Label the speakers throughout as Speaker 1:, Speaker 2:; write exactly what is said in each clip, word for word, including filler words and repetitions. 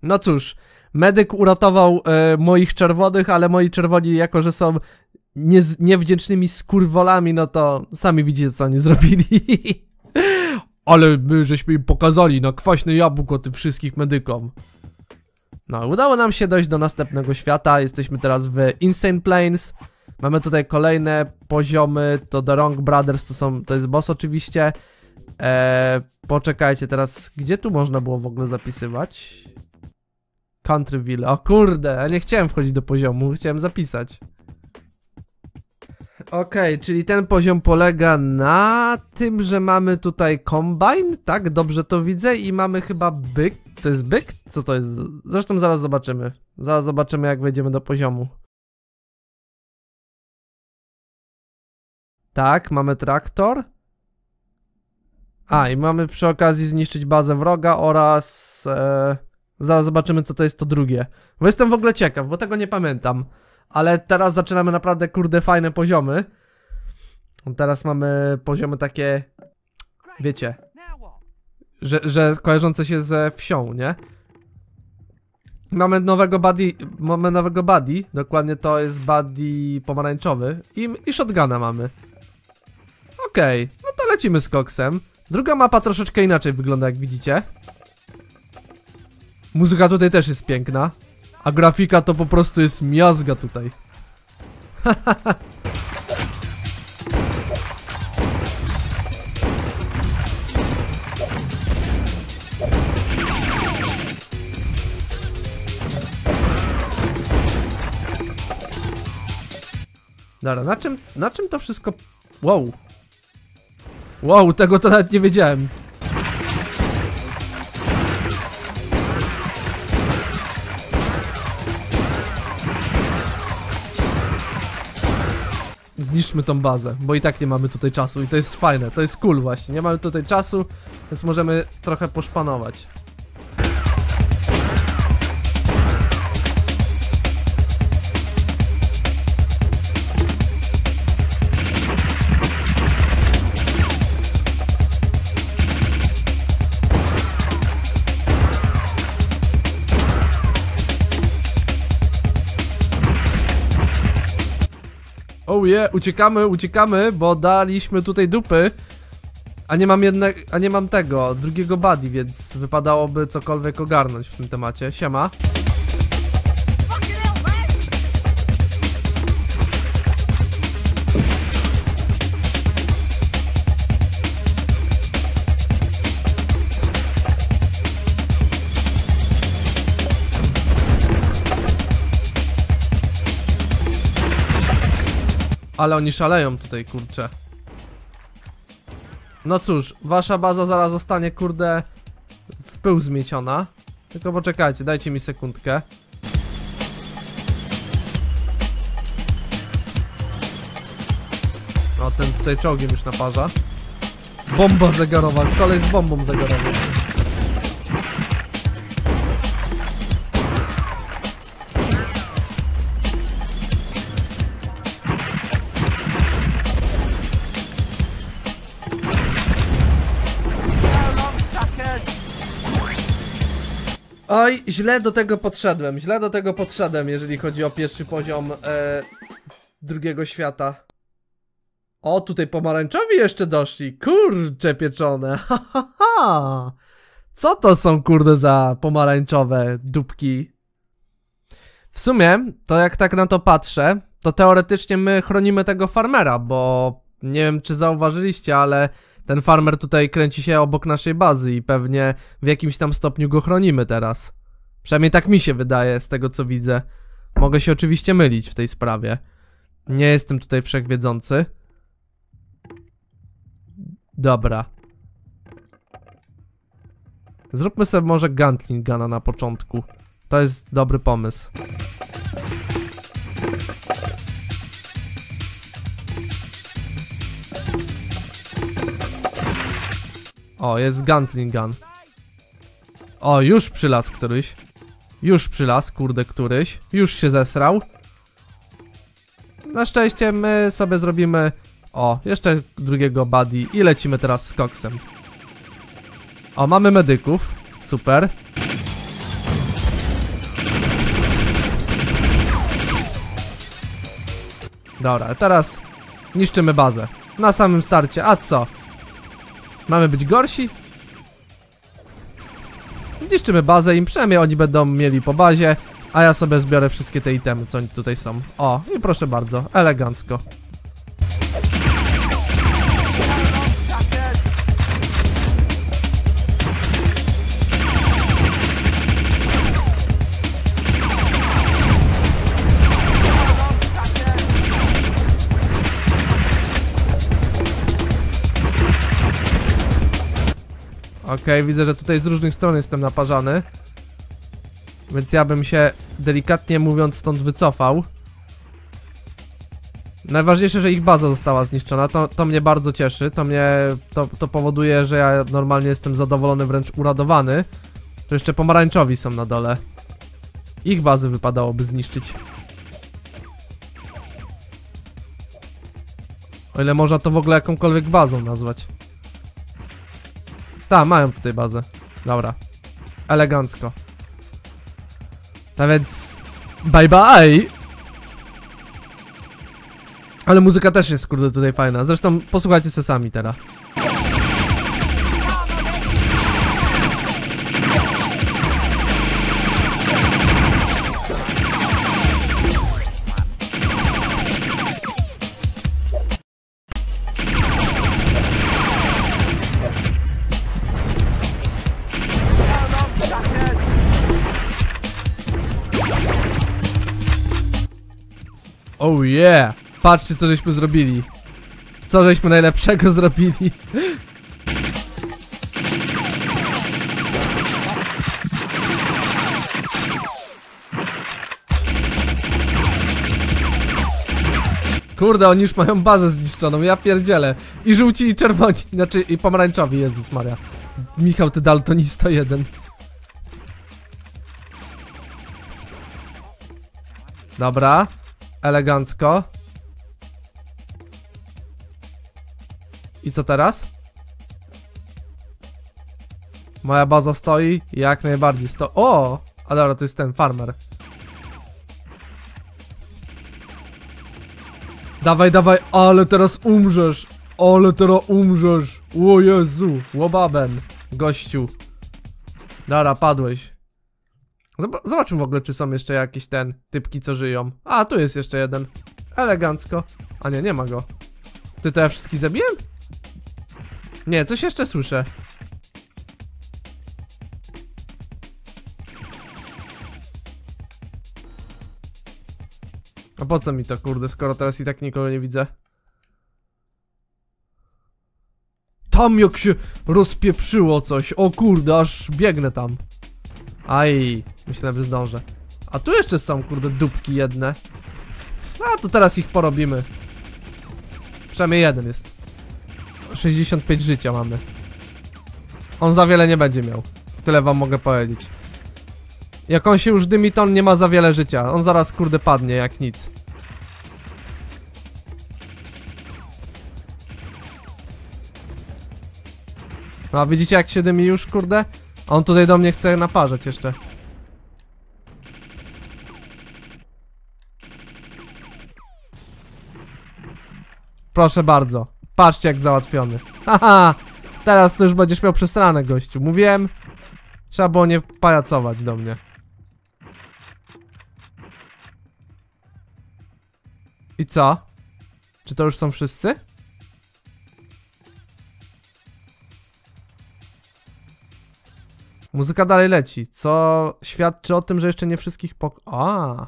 Speaker 1: No cóż, medyk uratował e, moich czerwonych, ale moi czerwoni, jako że są nie, niewdzięcznymi skurwolami, no to sami widzicie, co oni zrobili. Ale my żeśmy im pokazali na kwaśne jabłko tym wszystkich medykom. No, udało nam się dojść do następnego świata. Jesteśmy teraz w Insane Plains. Mamy tutaj kolejne poziomy. To The Wrong Brothers, to są, to jest boss oczywiście. Eee, poczekajcie teraz, gdzie tu można było w ogóle zapisywać? Countryville, o kurde, ja nie chciałem wchodzić do poziomu, chciałem zapisać. Okej, okay, czyli ten poziom polega na tym, że mamy tutaj combine, tak? Dobrze to widzę i mamy chyba byk. To jest byk? Co to jest? Zresztą zaraz zobaczymy. Zaraz zobaczymy, jak wejdziemy do poziomu. Tak, mamy traktor. A, i mamy przy okazji zniszczyć bazę wroga oraz... E, zaraz zobaczymy, co to jest to drugie. Bo jestem w ogóle ciekaw, bo tego nie pamiętam. Ale teraz zaczynamy naprawdę, kurde, fajne poziomy. Teraz mamy poziomy takie... Wiecie... Że, że kojarzące się ze wsią, nie? Mamy nowego buddy... Mamy nowego buddy. Dokładnie to jest buddy pomarańczowy. I, i shotguna mamy. Okej, okay, no to lecimy z koksem. Druga mapa troszeczkę inaczej wygląda, jak widzicie. Muzyka tutaj też jest piękna. A grafika to po prostu jest miazga tutaj. Dobra, na czym, na czym to wszystko... Wow. Wow, tego to nawet nie wiedziałem. Zniszczmy tą bazę, bo i tak nie mamy tutaj czasu i to jest fajne, to jest cool właśnie. Nie mamy tutaj czasu, więc możemy trochę poszpanować. Oh yeah, uciekamy, uciekamy, bo daliśmy tutaj dupy. A nie mam jedne, a nie mam tego, drugiego buddy, więc wypadałoby cokolwiek ogarnąć w tym temacie. Siema. Ale oni szaleją tutaj, kurczę. No cóż, wasza baza zaraz zostanie, kurde, w pył zmieciona. Tylko poczekajcie, dajcie mi sekundkę. O, ten tutaj czołgiem już naparza. Bomba zegarowa, kolej z bombą zegarową. Oj, źle do tego podszedłem, źle do tego podszedłem, jeżeli chodzi o pierwszy poziom e, drugiego świata. O, tutaj pomarańczowi jeszcze doszli, kurcze pieczone, ha, ha, ha. Co to są, kurde, za pomarańczowe dupki? W sumie, to jak tak na to patrzę, to teoretycznie my chronimy tego farmera, bo nie wiem, czy zauważyliście, ale... Ten farmer tutaj kręci się obok naszej bazy i pewnie w jakimś tam stopniu go chronimy teraz. Przynajmniej tak mi się wydaje z tego, co widzę. Mogę się oczywiście mylić w tej sprawie. Nie jestem tutaj wszechwiedzący. Dobra. Zróbmy sobie może Gatling Guna na początku. To jest dobry pomysł. O, jest Gatling Gun. O, już przylazł któryś. Już przylazł, kurde, któryś. Już się zesrał. Na szczęście my sobie zrobimy... O, jeszcze drugiego buddy i lecimy teraz z koksem. O, mamy medyków. Super. Dobra, teraz niszczymy bazę. Na samym starcie, a co? Mamy być gorsi? Zniszczymy bazę im, przynajmniej oni będą mieli po bazie, a ja sobie zbiorę wszystkie te itemy, co oni tutaj są. O, i proszę bardzo, elegancko. Okej, okay, widzę, że tutaj z różnych stron jestem naparzany. Więc ja bym się, delikatnie mówiąc, stąd wycofał. Najważniejsze, że ich baza została zniszczona, to, to mnie bardzo cieszy. To mnie, to, to powoduje, że ja normalnie jestem zadowolony, wręcz uradowany. To jeszcze pomarańczowi są na dole. Ich bazy wypadałoby zniszczyć. O ile można to w ogóle jakąkolwiek bazą nazwać. Tak, mają tutaj bazę. Dobra. Elegancko. Tak więc... Bye bye! Ale muzyka też jest, kurde, tutaj fajna. Zresztą posłuchajcie se sami teraz. Oh yeah! Patrzcie, co żeśmy zrobili. Co żeśmy najlepszego zrobili. Kurde, oni już mają bazę zniszczoną, ja pierdzielę. I żółci, i czerwoni, znaczy i pomarańczowi, Jezus Maria. Michał, ty daltonista jeden. Dobra. Elegancko. I co teraz? Moja baza stoi? Jak najbardziej sto... O! A dobra, to jest ten farmer. Dawaj, dawaj, ale teraz umrzesz. Ale teraz umrzesz. O Jezu, łobaben. Gościu. Dobra, padłeś. Zobaczmy w ogóle, czy są jeszcze jakieś ten typki, co żyją. A, tu jest jeszcze jeden. Elegancko. A nie, nie ma go. Ty to ja wszystkich zabiłem? Nie, coś jeszcze słyszę. A po co mi to, kurde, skoro teraz i tak nikogo nie widzę? Tam jak się rozpieprzyło coś. O kurde, aż biegnę tam. Aj, myślałem, że zdążę. A tu jeszcze są, kurde, dupki jedne. A, to teraz ich porobimy. Przynajmniej jeden jest. sześćdziesiąt pięć życia mamy. On za wiele nie będzie miał. Tyle wam mogę powiedzieć. Jak on się już dymi, to on nie ma za wiele życia. On zaraz, kurde, padnie jak nic. No, a widzicie, jak się dymi już, kurde? A on tutaj do mnie chce naparzać jeszcze. Proszę bardzo. Patrzcie, jak załatwiony. Haha! Teraz to już będziesz miał przesrane, gościu. Mówiłem. Trzeba było nie pajacować do mnie. I co? Czy to już są wszyscy? Muzyka dalej leci, co świadczy o tym, że jeszcze nie wszystkich pok... A.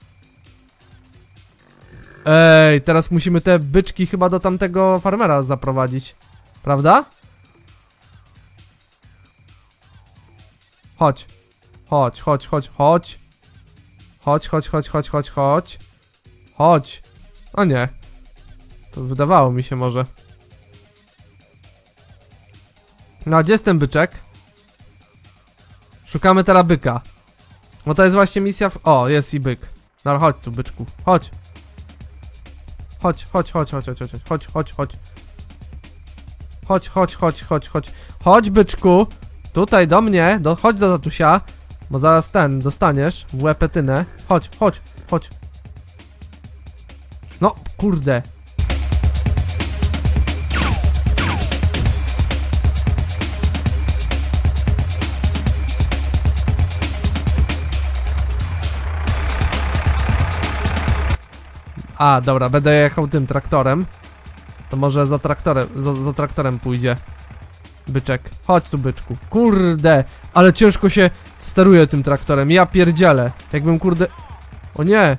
Speaker 1: Ej, teraz musimy te byczki chyba do tamtego farmera zaprowadzić. Prawda? Chodź. Chodź, chodź, chodź, chodź. Chodź, chodź, chodź, chodź, chodź, chodź. Chodź. O nie. To wydawało mi się może. No, a gdzie jest ten byczek? Szukamy teraz byka. Bo to jest właśnie misja w... O, jest i byk. No ale chodź tu, byczku. Chodź. Chodź, chodź, chodź, chodź, chodź, chodź, chodź, chodź, chodź. Chodź, chodź, chodź, chodź, chodź. Chodź, byczku. Tutaj do mnie, do, chodź do tatusia. Bo zaraz ten, dostaniesz w łepetynę. Chodź, chodź, chodź. No, kurde. A, dobra, będę jechał tym traktorem. To może za traktorem, za, za traktorem pójdzie. Byczek, chodź tu, byczku. Kurde, ale ciężko się steruje tym traktorem. Ja pierdzielę. Jakbym, kurde... O nie.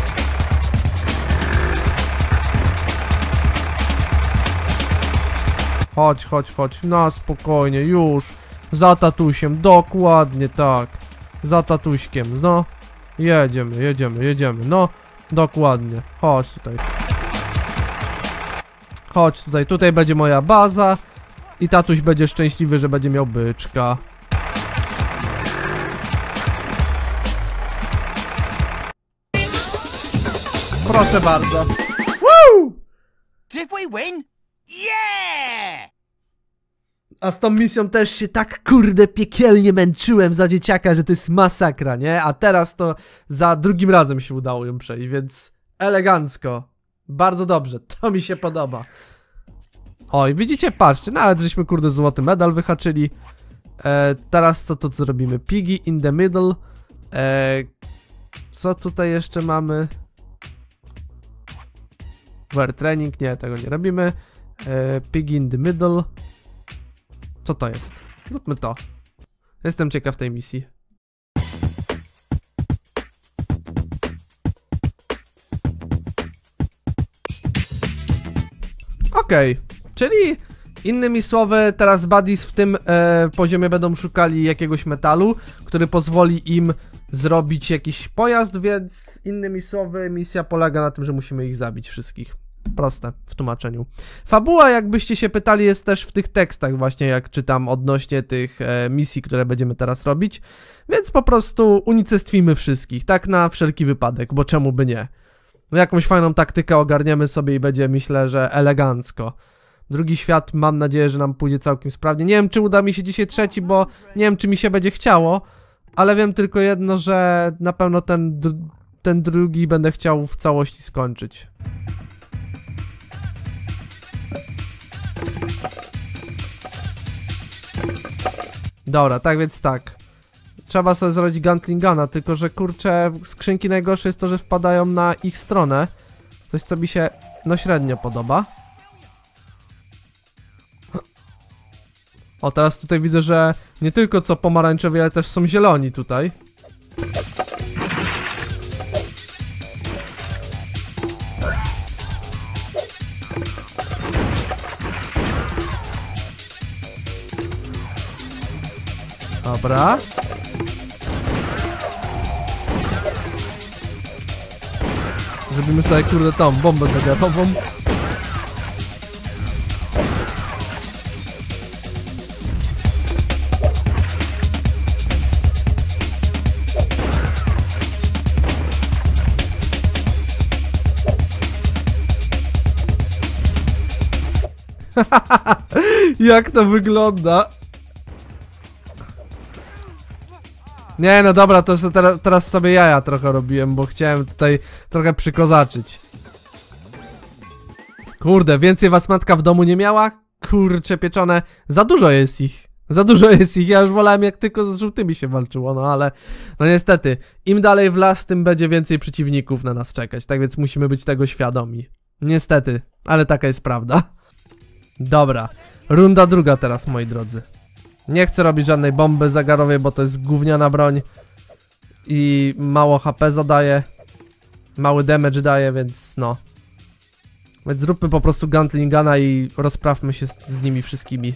Speaker 1: Chodź, chodź, chodź. No, spokojnie, już. Za tatusiem, dokładnie tak. Za tatuśkiem, no. Jedziemy, jedziemy, jedziemy, no. Dokładnie, chodź tutaj. Chodź tutaj, tutaj będzie moja baza. I tatuś będzie szczęśliwy, że będzie miał byczka. Proszę bardzo. Woo!
Speaker 2: Did we win? Yeah!
Speaker 1: A z tą misją też się tak kurde piekielnie męczyłem za dzieciaka, że to jest masakra, nie? A teraz to za drugim razem się udało ją przejść, więc elegancko. Bardzo dobrze, to mi się podoba. Oj, widzicie, patrzcie, nawet żeśmy kurde złoty medal wyhaczyli. e, Teraz co to co zrobimy? Piggy in the middle. e, Co tutaj jeszcze mamy? Wear training, nie, tego nie robimy. e, Piggy in the middle. Co to jest? Zróbmy to. Jestem ciekaw tej misji. Okej, okay. Czyli innymi słowy, teraz buddies w tym e, poziomie będą szukali jakiegoś metalu, który pozwoli im zrobić jakiś pojazd, więc innymi słowy misja polega na tym, że musimy ich zabić wszystkich. Proste w tłumaczeniu. Fabuła, jakbyście się pytali, jest też w tych tekstach właśnie, jak czytam odnośnie tych e, misji, które będziemy teraz robić, więc po prostu unicestwimy wszystkich, tak na wszelki wypadek, bo czemu by nie. No, jakąś fajną taktykę ogarniemy sobie i będzie, myślę, że elegancko. Drugi świat, mam nadzieję, że nam pójdzie całkiem sprawnie. Nie wiem, czy uda mi się dzisiaj trzeci, bo nie wiem, czy mi się będzie chciało, ale wiem tylko jedno, że na pewno ten, ten drugi będę chciał w całości skończyć. Dobra, tak więc tak. Trzeba sobie zrobić Guntlingana, tylko że kurczę, skrzynki najgorsze jest to, że wpadają na ich stronę. Coś, co mi się no średnio podoba. O, teraz tutaj widzę, że nie tylko co pomarańczowi, ale też są zieloni tutaj. Dobra. Zrobimy sobie kurde tą bombę zegarową. Jak to wygląda? Nie, no dobra, to teraz, teraz sobie jaja trochę robiłem, bo chciałem tutaj trochę przykozaczyć. Kurde, więcej was matka w domu nie miała? Kurcze pieczone, za dużo jest ich. Za dużo jest ich, ja już wolałem jak tylko z żółtymi się walczyło, no ale... No niestety, im dalej w las, tym będzie więcej przeciwników na nas czekać, tak więc musimy być tego świadomi. Niestety, ale taka jest prawda. Dobra, runda druga teraz, moi drodzy. Nie chcę robić żadnej bomby zagarowej, bo to jest gówniana broń i mało H P zadaje, mały damage daje, więc no. Więc zróbmy po prostu Guntlingana i rozprawmy się z, z nimi wszystkimi.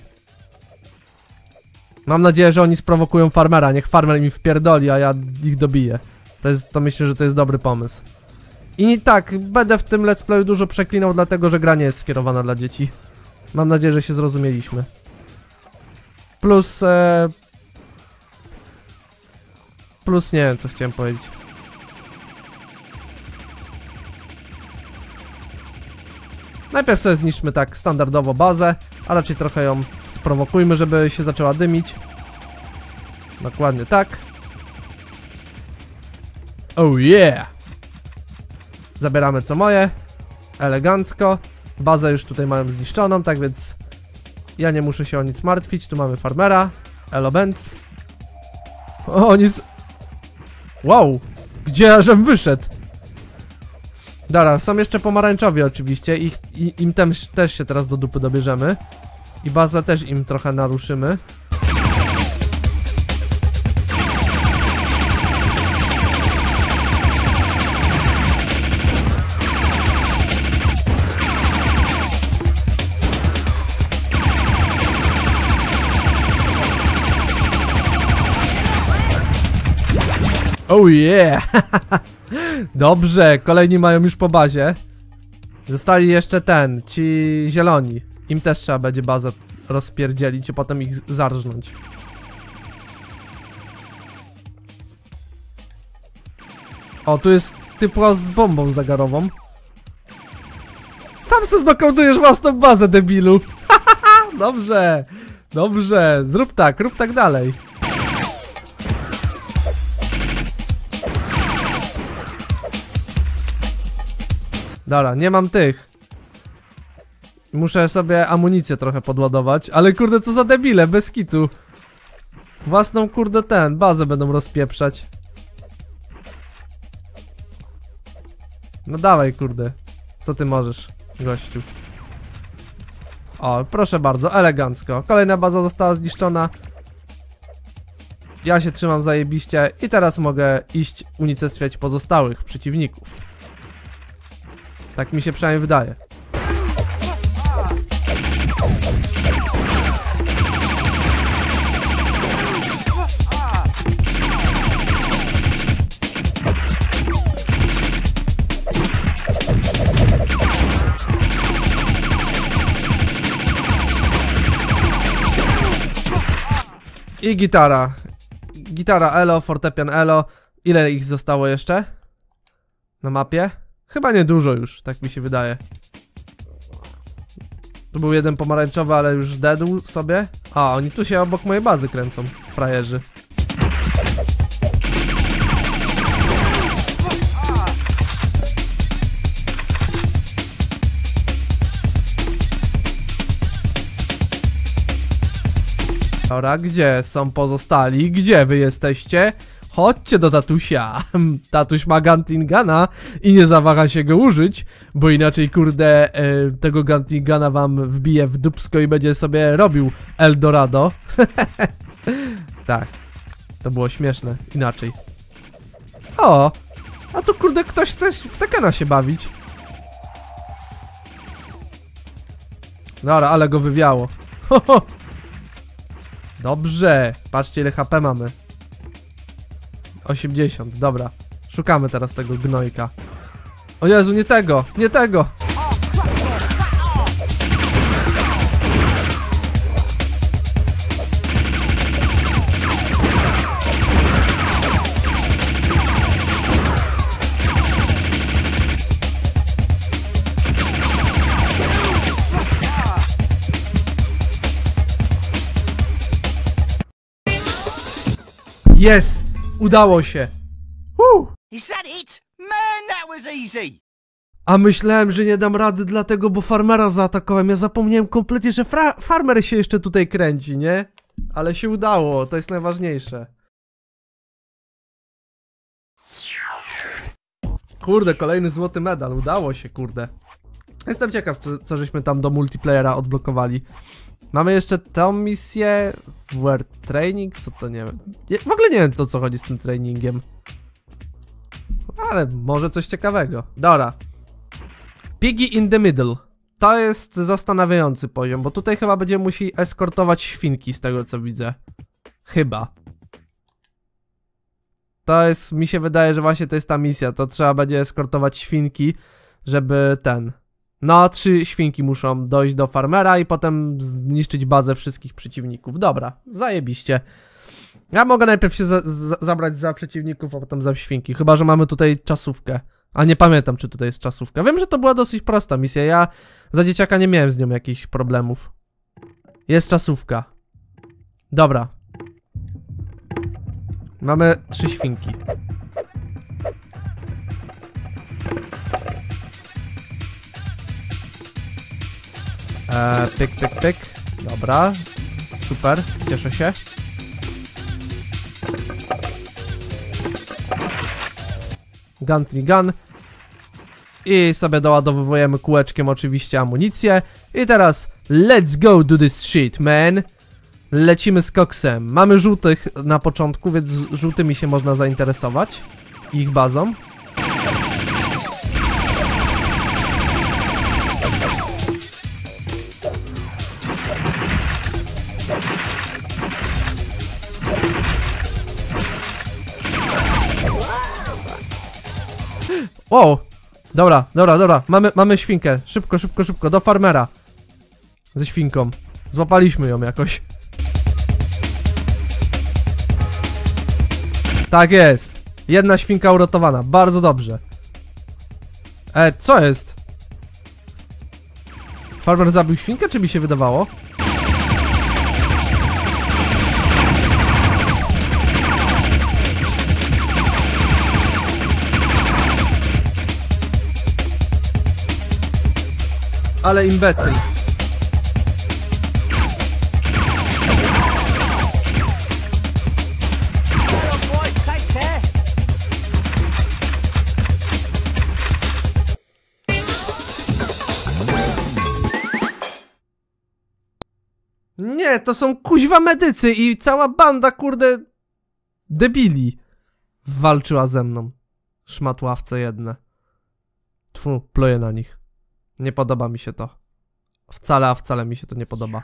Speaker 1: Mam nadzieję, że oni sprowokują farmera, niech farmer mi wpierdoli, a ja ich dobiję. To jest, to myślę, że to jest dobry pomysł. I tak, będę w tym let's playu dużo przeklinał, dlatego że gra nie jest skierowana dla dzieci. Mam nadzieję, że się zrozumieliśmy. Plus... E... Plus nie wiem, co chciałem powiedzieć. Najpierw sobie zniszczmy tak standardowo bazę, a raczej trochę ją sprowokujmy, żeby się zaczęła dymić. Dokładnie tak. Oh yeah! Zabieramy co moje. Elegancko. Bazę już tutaj mają zniszczoną, tak więc ja nie muszę się o nic martwić. Tu mamy farmera. Elo Benz. O, oni z... Wow! Gdzie żem wyszedł? Dobra, są jeszcze pomarańczowi oczywiście. Ich, i, im też, też się teraz do dupy dobierzemy. I bazę też im trochę naruszymy. Oh yeah! Dobrze, kolejni mają już po bazie. Zostali jeszcze ten, ci zieloni. Im też trzeba będzie bazę rozpierdzielić i potem ich zarżnąć. O, tu jest typo z bombą zegarową. Sam se znokautujesz własną bazę, debilu! Dobrze, dobrze, zrób tak, rób tak dalej. Dobra, nie mam tych. Muszę sobie amunicję trochę podładować. Ale kurde, co za debile, bez kitu. Własną kurde ten, bazę będą rozpieprzać. No dawaj kurde. Co ty możesz, gościu? O, proszę bardzo, elegancko. Kolejna baza została zniszczona. Ja się trzymam zajebiście i teraz mogę iść unicestwiać pozostałych przeciwników. Tak mi się przynajmniej wydaje. I gitara. Gitara elo, fortepian elo. Ile ich zostało jeszcze? Na mapie? Chyba niedużo już, tak mi się wydaje. Tu był jeden pomarańczowy, ale już dedł sobie. A, oni tu się obok mojej bazy kręcą, frajerzy. Dobra, gdzie są pozostali? Gdzie wy jesteście? Chodźcie do tatusia. Tatuś ma Gunting Guna i nie zawaha się go użyć, bo inaczej kurde e, tego Gunting Guna wam wbije w dupsko i będzie sobie robił Eldorado. Tak, to było śmieszne, inaczej. O, a tu kurde ktoś chce w Tekena się bawić. Dobra, ale go wywiało. Dobrze, patrzcie ile H P mamy. osiemdziesiąt, dobra. Szukamy teraz tego gnojka. O Jezu, nie tego, nie tego! Jest! Udało się! Uh!
Speaker 2: Is that it? Man, that was easy.
Speaker 1: A myślałem, że nie dam rady dlatego, bo farmera zaatakowałem. Ja zapomniałem kompletnie, że farmer się jeszcze tutaj kręci, nie? Ale się udało, to jest najważniejsze. Kurde, kolejny złoty medal, udało się, kurde. Jestem ciekaw, co, co żeśmy tam do multiplayera odblokowali. Mamy jeszcze tą misję, World Training, co to nie wiem. Nie, w ogóle nie wiem, o co chodzi z tym trainingiem. Ale może coś ciekawego. Dobra. Piggy in the Middle. To jest zastanawiający poziom, bo tutaj chyba będziemy musieli eskortować świnki, z tego co widzę. Chyba. To jest, mi się wydaje, że właśnie to jest ta misja. To trzeba będzie eskortować świnki, żeby ten... No, trzy świnki muszą dojść do farmera i potem zniszczyć bazę wszystkich przeciwników. Dobra, zajebiście. Ja mogę najpierw się za, za, zabrać za przeciwników, a potem za świnki. Chyba że mamy tutaj czasówkę. A nie pamiętam, czy tutaj jest czasówka. Wiem, że to była dosyć prosta misja. Ja za dzieciaka nie miałem z nią jakichś problemów. Jest czasówka. Dobra. Mamy trzy świnki. Eee, pyk, pyk, pyk. Dobra. Super, cieszę się. Gun, three gun. I sobie doładowujemy kółeczkiem oczywiście amunicję. I teraz let's go do this shit, man. Lecimy z koksem. Mamy żółtych na początku, więc żółtymi się można zainteresować. Ich bazą. Wow! Dobra, dobra, dobra. Mamy, mamy świnkę. Szybko, szybko, szybko. Do farmera. Ze świnką. Złapaliśmy ją jakoś. Tak jest. Jedna świnka urotowana. Bardzo dobrze. E, co jest? Farmer zabił świnkę, czy mi się wydawało? Ale imbecyl. Nie, to są kuźwa medycy i cała banda, kurde, debili walczyła ze mną. Szmatławce jedne. Tfu, pluję na nich. Nie podoba mi się to. Wcale, a wcale mi się to nie podoba.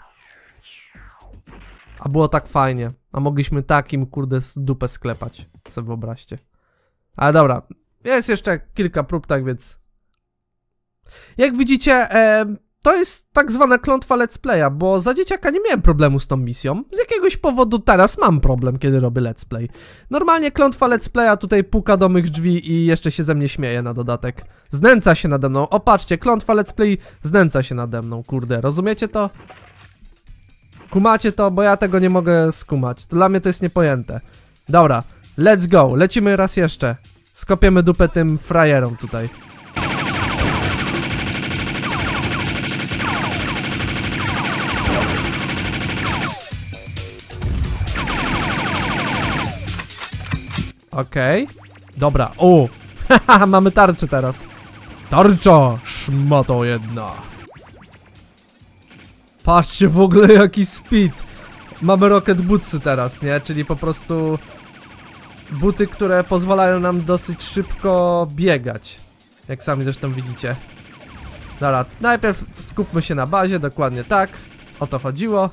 Speaker 1: A było tak fajnie. A mogliśmy takim, kurde, z dupę sklepać. Sobie wyobraźcie. Ale dobra. Jest jeszcze kilka prób, tak więc... Jak widzicie, e, to jest tak zwana klątwa let's playa, bo za dzieciaka nie miałem problemu z tą misją. Z jakiegoś powodu teraz mam problem, kiedy robię let's play. Normalnie klątwa let's playa tutaj puka do mych drzwi i jeszcze się ze mnie śmieje na dodatek. Znęca się nade mną. O, patrzcie, klątwa let's play znęca się nade mną, kurde. Rozumiecie to? Kumacie to, bo ja tego nie mogę skumać. Dla mnie to jest niepojęte. Dobra, let's go. Lecimy raz jeszcze. Skopiemy dupę tym frajerom tutaj. Okej. Okay. Dobra. O! Haha, mamy tarczę teraz. Tarcza! Szmato jedna. Patrzcie w ogóle jaki speed. Mamy rocket bootsy teraz, nie? Czyli po prostu buty, które pozwalają nam dosyć szybko biegać. Jak sami zresztą widzicie. Dobra, najpierw skupmy się na bazie, dokładnie tak. O to chodziło.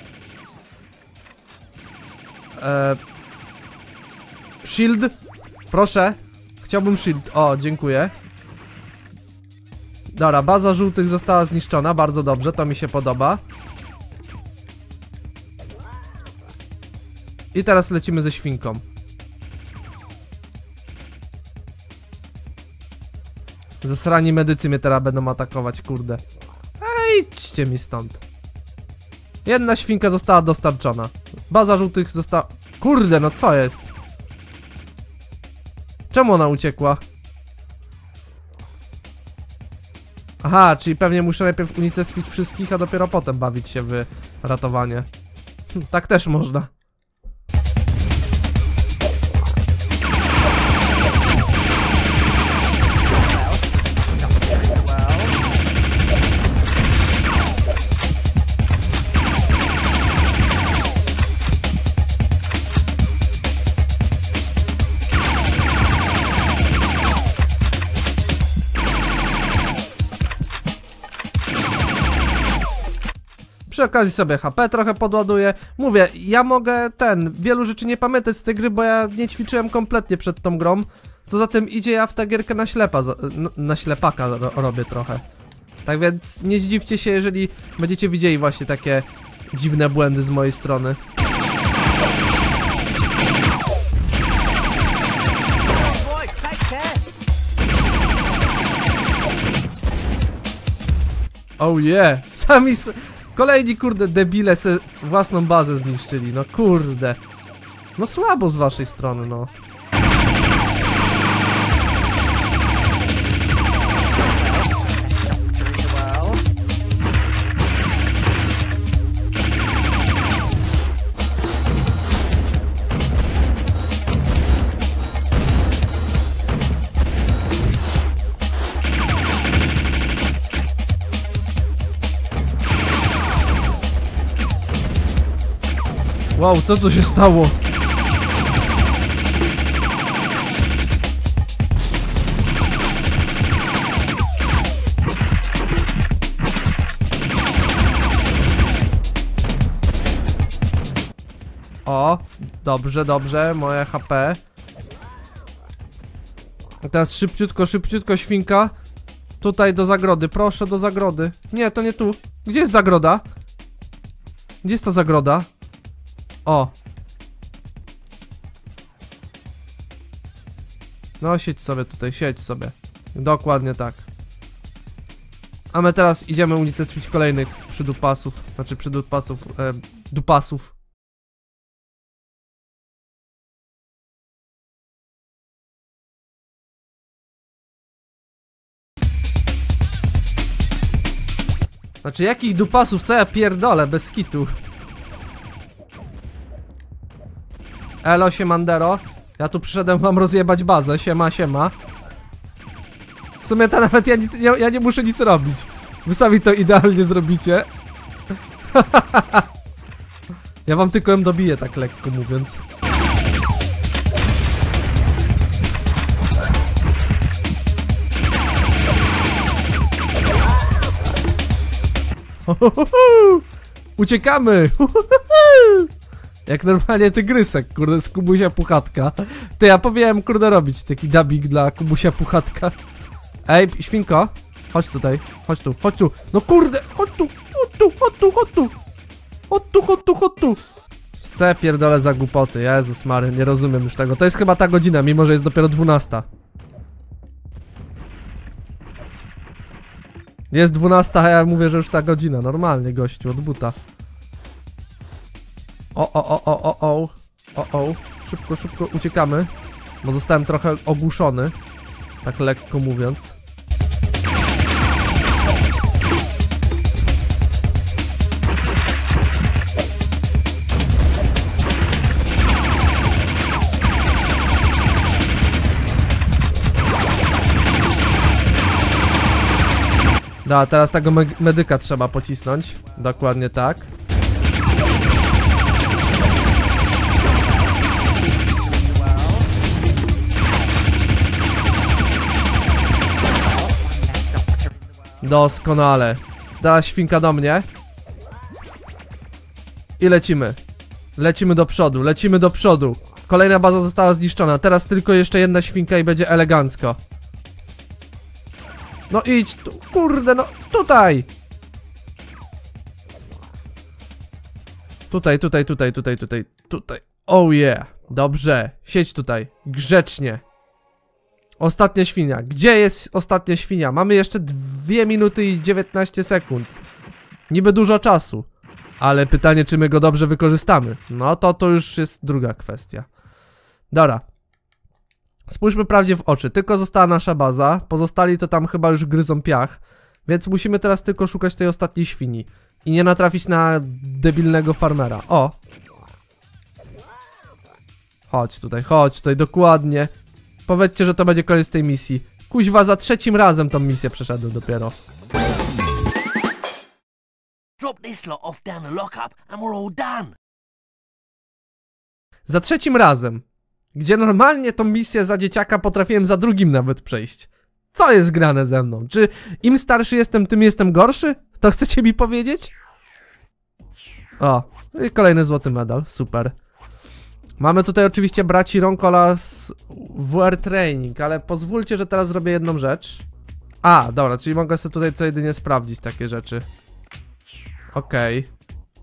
Speaker 1: Eee... Shield. Proszę. Chciałbym shield. O, dziękuję. Dobra, baza żółtych została zniszczona. Bardzo dobrze, to mi się podoba. I teraz lecimy ze świnką. Zasrani medycy mnie teraz będą atakować, kurde. Ej, idźcie mi stąd. Jedna świnka została dostarczona. Baza żółtych została... Kurde, no co jest? Czemu ona uciekła? Aha, czyli pewnie muszę najpierw unicestwić wszystkich, a dopiero potem bawić się w ratowanie. Hm, tak też można. Przy okazji sobie H P trochę podładuję. Mówię, ja mogę ten, wielu rzeczy nie pamiętać z tej gry, bo ja nie ćwiczyłem kompletnie przed tą grą. Co za tym idzie, ja w tę gierkę na ślepa, na ślepaka ro robię trochę. Tak więc nie zdziwcie się, jeżeli będziecie widzieli właśnie takie dziwne błędy z mojej strony. Oh yeah, sami s kolejni kurde debile se własną bazę zniszczyli, no kurde. No słabo z waszej strony, no. Wow, co tu się stało? O, dobrze, dobrze, moje H P. A teraz szybciutko, szybciutko, świnka. Tutaj do zagrody, proszę, do zagrody. Nie, to nie tu. Gdzie jest zagroda? Gdzie jest ta zagroda? O. No, siedź sobie tutaj, siedź sobie. Dokładnie tak. A my teraz idziemy unicestwić kolejnych przydupasów. Znaczy przydupasów, e, dupasów. Znaczy jakich dupasów, co ja pierdolę, bez kitu. Elo, siemandero. Ja tu przyszedłem wam rozjebać bazę, siema, siema. W sumie to nawet ja, nic, ja, ja nie muszę nic robić. Wy sami to idealnie zrobicie. Ja wam tylko ją dobiję, tak lekko mówiąc. Uciekamy! Jak normalnie tygrysek, kurde, z Kubusia Puchatka. To ja powiem, kurde, robić taki dubbing dla Kubusia Puchatka. Ej, świnko, chodź tutaj, chodź tu, chodź tu. No kurde, chodź tu, chodź tu, chodź tu, chodź tu. Chodź tu, chodź tu, chodź tu. Co ja pierdolę za głupoty, Jezus Mary, nie rozumiem już tego. To jest chyba ta godzina, mimo że jest dopiero dwunasta. Jest dwunasta, a ja mówię, że już ta godzina. Normalnie, gościu, od buta. O, o, o, o, o, o. O, o. Szybko, szybko uciekamy. Bo zostałem trochę ogłuszony. Tak lekko mówiąc. No, teraz tego me medyka trzeba pocisnąć. Dokładnie tak. Doskonale. Teraz świnka do mnie. I lecimy. Lecimy do przodu, lecimy do przodu. Kolejna baza została zniszczona. Teraz tylko jeszcze jedna świnka i będzie elegancko. No idź tu, kurde, no tutaj! Tutaj, tutaj, tutaj, tutaj, tutaj, tutaj. Oh yeah, dobrze, siedź tutaj, grzecznie. Ostatnia świnia, gdzie jest ostatnia świnia? Mamy jeszcze dwie minuty i dziewiętnaście sekund. Niby dużo czasu, ale pytanie, czy my go dobrze wykorzystamy. No to to już jest druga kwestia. Dobra. Spójrzmy prawdzie w oczy, tylko została nasza baza, pozostali to tam chyba już gryzą piach, więc musimy teraz tylko szukać tej ostatniej świni i nie natrafić na debilnego farmera. O! Chodź tutaj, chodź tutaj, dokładnie. Powiedzcie, że to będzie koniec tej misji. Kuźwa, za trzecim razem tą misję przeszedłem dopiero.
Speaker 2: Drop this lot off down the lockup and we're all done.
Speaker 1: Za trzecim razem. Gdzie normalnie tą misję za dzieciaka potrafiłem za drugim nawet przejść. Co jest grane ze mną? Czy im starszy jestem, tym jestem gorszy? To chcecie mi powiedzieć? O, i kolejny złoty medal, super. Mamy tutaj oczywiście braci Ronkola z W R Training, ale pozwólcie, że teraz zrobię jedną rzecz. A, dobra, czyli mogę sobie tutaj co jedynie sprawdzić takie rzeczy. Okej. Okay.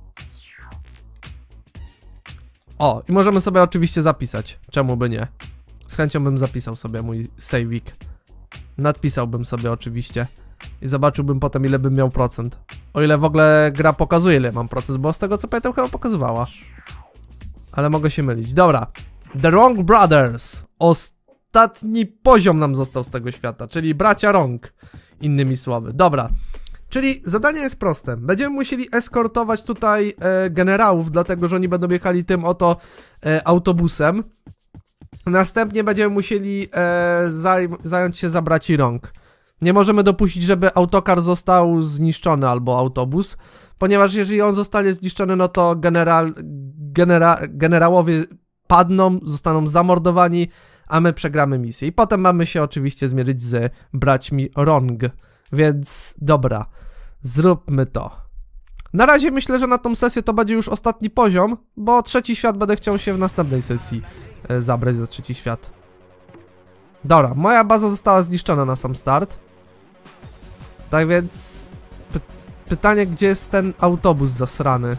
Speaker 1: O, i możemy sobie oczywiście zapisać. Czemu by nie? Z chęcią bym zapisał sobie mój saveik. Nadpisałbym sobie oczywiście. I zobaczyłbym potem, ile bym miał procent. O ile w ogóle gra pokazuje, ile mam procent, bo z tego co pamiętam chyba pokazywała. Ale mogę się mylić. Dobra. The Wrong Brothers. Ostatni poziom nam został z tego świata, czyli bracia Wrong. Innymi słowy. Dobra. Czyli zadanie jest proste. Będziemy musieli eskortować tutaj e, generałów, dlatego że oni będą jechali tym oto e, autobusem. Następnie będziemy musieli e, zaj zająć się za braci Wrong. Nie możemy dopuścić, żeby autokar został zniszczony albo autobus, ponieważ jeżeli on zostanie zniszczony, no to general, genera generałowie padną, zostaną zamordowani, a my przegramy misję. I potem mamy się oczywiście zmierzyć z braćmi Wrong. Więc dobra, zróbmy to. Na razie myślę, że na tą sesję to będzie już ostatni poziom, bo trzeci świat będę chciał się w następnej sesji e, zabrać za trzeci świat. Dobra, moja baza została zniszczona na sam start. Tak więc... Py pytanie, gdzie jest ten autobus zasrany?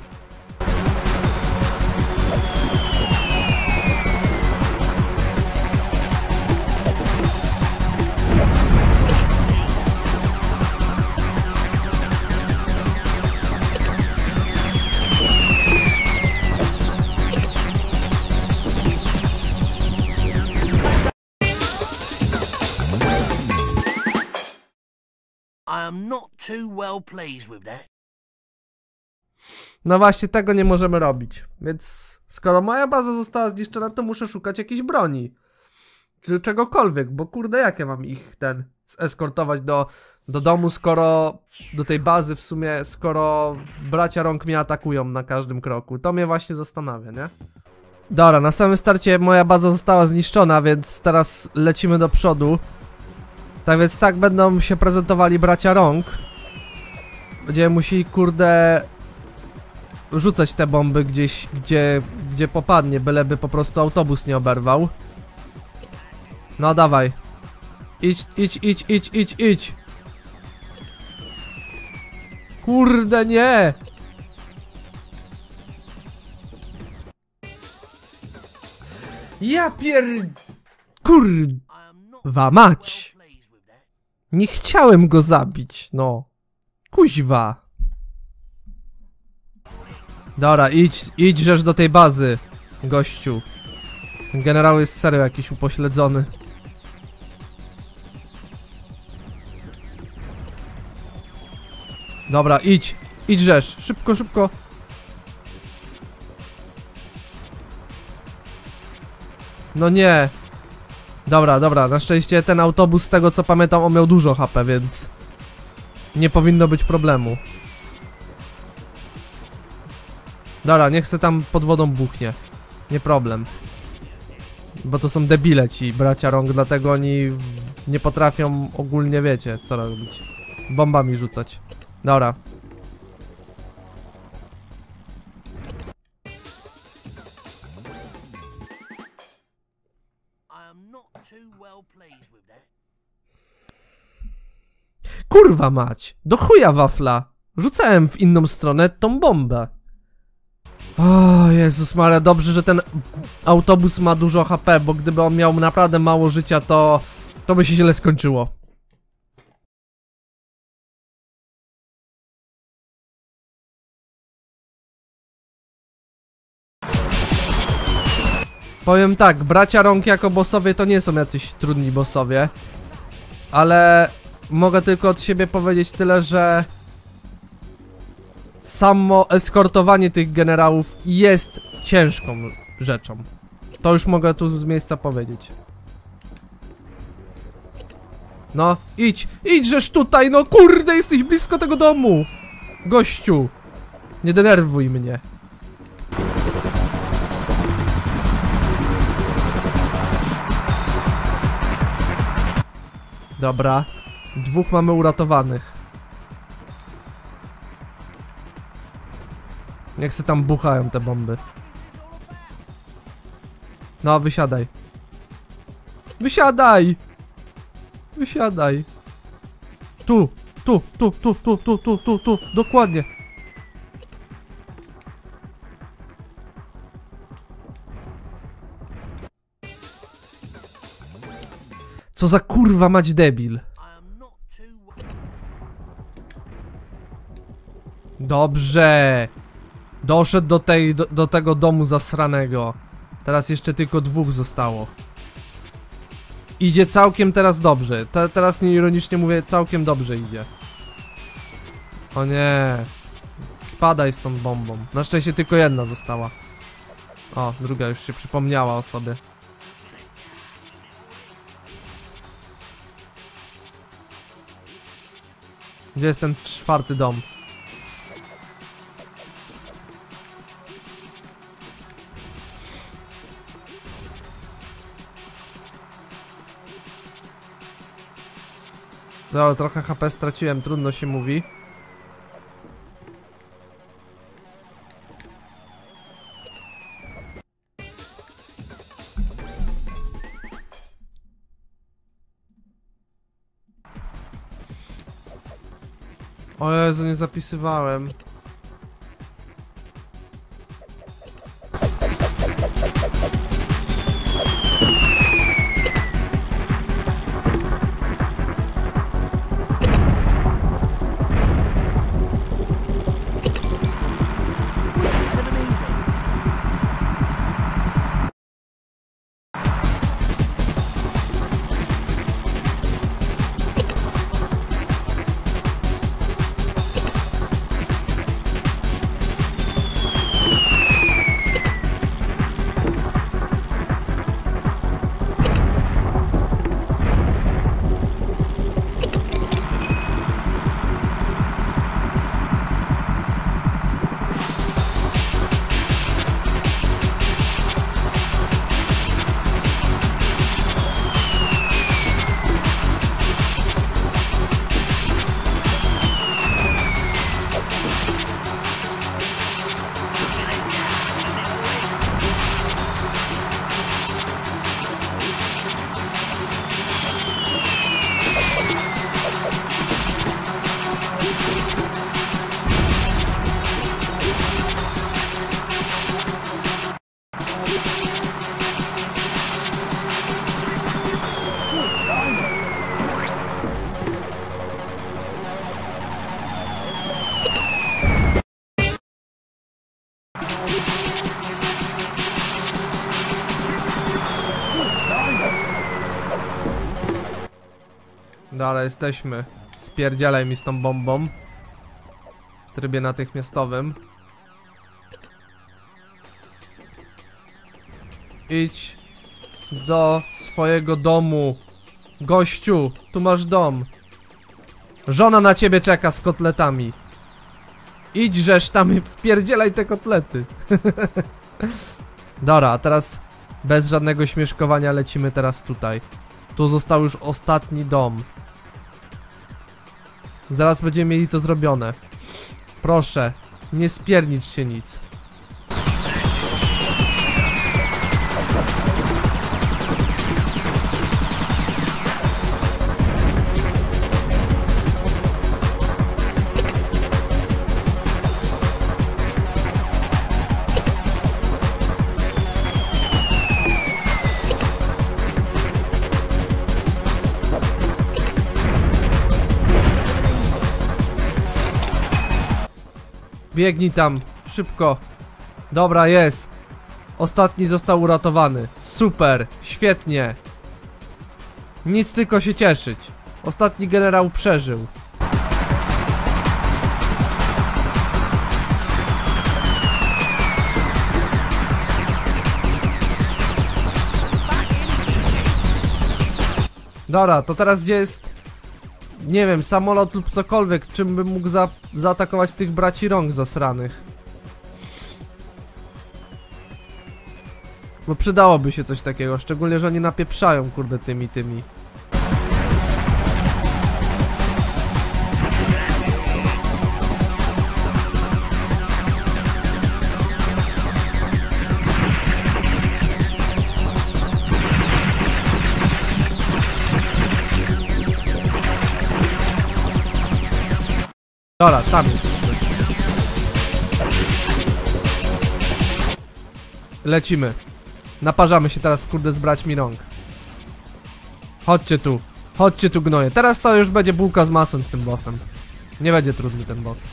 Speaker 2: I am not too well pleased with that.
Speaker 1: No właśnie, tego nie możemy robić. Więc skoro moja baza została zniszczona, to muszę szukać jakiejś broni. Czy czegokolwiek, bo kurde, jak ja mam ich ten eskortować do, do domu, skoro do tej bazy w sumie, skoro bracia Wrong mnie atakują na każdym kroku. To mnie właśnie zastanawia, nie? Dobra, na samym starcie moja baza została zniszczona, więc teraz lecimy do przodu. Tak więc tak będą się prezentowali bracia Wrong. Będziemy musieli, kurde, rzucać te bomby gdzieś, gdzie, gdzie popadnie, byleby po prostu autobus nie oberwał. No dawaj. Idź, idź, idź, idź, idź, idź. Kurde, nie. Ja pier... Kurwa mać. Nie chciałem go zabić, no. Kuźwa. Dobra, idź, idź rzecz do tej bazy, gościu. Ten generał jest serio jakiś upośledzony. Dobra, idź, idź rzecz, szybko, szybko. No nie. Dobra, dobra, na szczęście ten autobus, z tego co pamiętam, on miał dużo H P, więc nie powinno być problemu. Dobra, niech se tam pod wodą buchnie. Nie problem. Bo to są debile ci bracia Wrong, dlatego oni nie potrafią ogólnie, wiecie, co robić. Bombami rzucać. Dobra. Kurwa mać! Do chuja wafla! Rzucałem w inną stronę tą bombę. O Jezus Maria, dobrze, że ten autobus ma dużo H P, bo gdyby on miał naprawdę mało życia, to to by się źle skończyło. Powiem tak, bracia Wrong jako bossowie to nie są jacyś trudni bossowie, ale mogę tylko od siebie powiedzieć tyle, że samo eskortowanie tych generałów jest ciężką rzeczą. To już mogę tu z miejsca powiedzieć. No, idź, idźżeż tutaj, no kurde, jesteś blisko tego domu. Gościu, nie denerwuj mnie. Dobra, dwóch mamy uratowanych. Jak se tam buchają te bomby. No, wysiadaj. Wysiadaj! Wysiadaj. Tu, tu, tu, tu, tu, tu, tu, tu, tu, dokładnie. Co za kurwa mać debil. Dobrze. Doszedł do tej, do, do tego domu zasranego. Teraz jeszcze tylko dwóch zostało. Idzie całkiem teraz dobrze. Te, teraz nieironicznie mówię, całkiem dobrze idzie. O nie. Spadaj z tą bombą. Na szczęście tylko jedna została. O, druga już się przypomniała o sobie. Gdzie jest ten czwarty dom? No, trochę H P straciłem, trudno się mówi. O Jezu, nie zapisywałem. Dalej jesteśmy. Spierdzielaj mi z tą bombą. W trybie natychmiastowym. Idź do swojego domu. Gościu, tu masz dom. Żona na ciebie czeka z kotletami. Idź żeż tam i wpierdzielaj te kotlety. Dobra, a teraz bez żadnego śmieszkowania lecimy teraz tutaj. Tu został już ostatni dom. Zaraz będziemy mieli to zrobione. Proszę, nie spiernicz się nic. Biegnij tam, szybko. Dobra, jest. Ostatni został uratowany. Super, świetnie. Nic, tylko się cieszyć. Ostatni generał przeżył. Dobra, to teraz gdzie jest... Nie wiem, samolot lub cokolwiek, czym bym mógł za zaatakować tych braci rąk zasranych. Bo przydałoby się coś takiego, szczególnie, że oni napieprzają, kurde, tymi, tymi. Dobra, tam jesteśmy. Lecimy. Naparzamy się teraz, kurde, z braćmi rąk. Chodźcie tu. Chodźcie tu, gnoje. Teraz to już będzie bułka z masłem z tym bossem. Nie będzie trudny ten boss.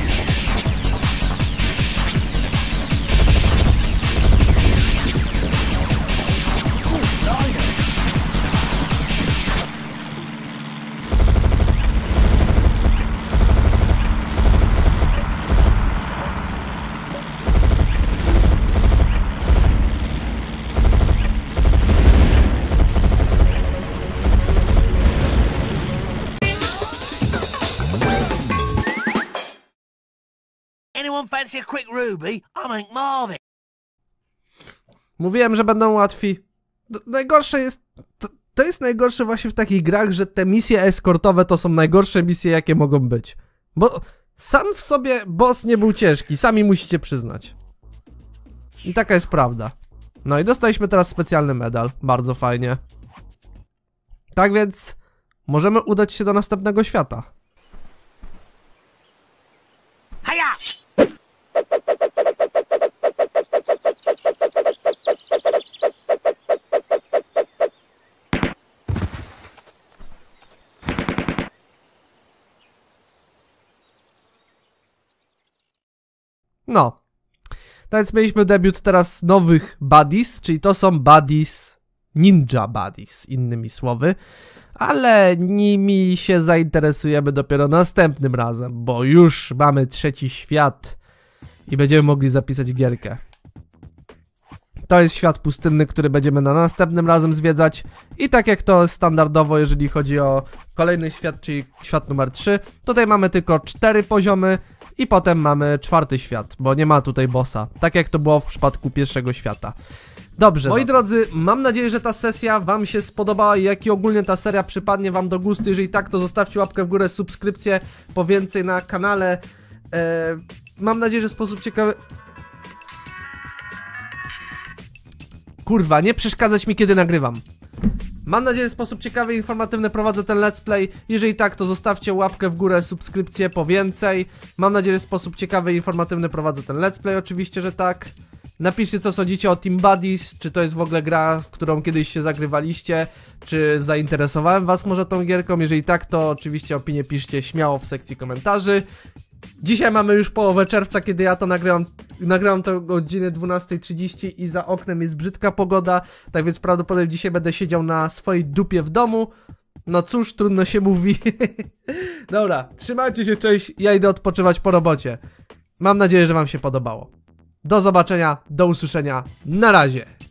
Speaker 2: Anyone fancy a quick ruby? I'm Hank Marvin.
Speaker 1: Mówiłem, że będą łatwi. D najgorsze jest t to jest najgorsze właśnie w takich grach, że te misje eskortowe to są najgorsze misje, jakie mogą być. Bo sam w sobie boss nie był ciężki, sami musicie przyznać. I taka jest prawda. No i dostaliśmy teraz specjalny medal, bardzo fajnie. Tak więc możemy udać się do następnego świata.
Speaker 2: Hiya!
Speaker 1: No. Tak więc mieliśmy debiut teraz nowych buddies, czyli to są buddies, ninja buddies, innymi słowy. Ale nimi się zainteresujemy dopiero następnym razem, bo już mamy trzeci świat i będziemy mogli zapisać gierkę. To jest świat pustynny, który będziemy na następnym razem zwiedzać. I tak jak to standardowo, jeżeli chodzi o kolejny świat, czyli świat numer trzy, tutaj mamy tylko cztery poziomy i potem mamy czwarty świat, bo nie ma tutaj bossa, tak jak to było w przypadku pierwszego świata. Dobrze, moi drodzy, mam nadzieję, że ta sesja wam się spodobała i jak i ogólnie ta seria przypadnie wam do gustu. Jeżeli tak, to zostawcie łapkę w górę, subskrypcję po więcej na kanale. Eee, mam nadzieję, że w sposób ciekawy... Kurwa, nie przeszkadzać mi, kiedy nagrywam. Mam nadzieję, że w sposób ciekawy i informatywny prowadzę ten let's play. Jeżeli tak, to zostawcie łapkę w górę, subskrypcję po więcej. Mam nadzieję, że w sposób ciekawy i informatywny prowadzę ten let's play, oczywiście, że tak. Napiszcie, co sądzicie o Team Buddies, czy to jest w ogóle gra, w którą kiedyś się zagrywaliście, czy zainteresowałem was może tą gierką. Jeżeli tak, to oczywiście opinię piszcie śmiało w sekcji komentarzy. Dzisiaj mamy już połowę czerwca, kiedy ja to nagrałam, nagrałam to o godzinie dwunastej trzydzieści i za oknem jest brzydka pogoda, tak więc prawdopodobnie dzisiaj będę siedział na swojej dupie w domu. No cóż, trudno się mówi. Dobra, trzymajcie się, cześć, ja idę odpoczywać po robocie. Mam nadzieję, że wam się podobało. Do zobaczenia, do usłyszenia, na razie.